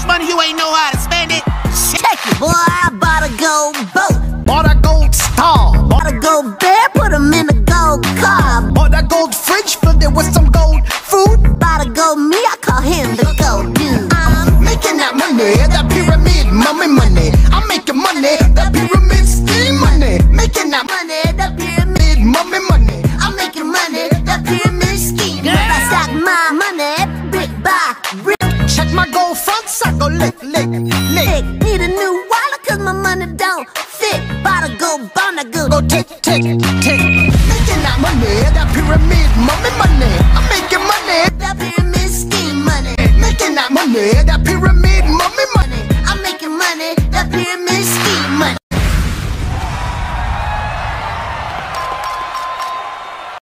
money, you ain't know how to spend it. Check it, boy, I bought a gold boat. Bought a gold star. Bought a gold bear, put him in a gold car. Bought a gold fridge, filled it with some gold food. Bought a gold me, I call him the gold dude. I'm making that money, that pyramid mommy money. I'm making money, that pyramid scheme money. Making that money, that pyramid mommy money. I'm making money, that pyramid scheme. I stack my money, brick by brick. Check my gold fronts, I go lick, lick, lick. Need a new wallet cause my money don't fit. Bought a gold bond, I go tick, tick,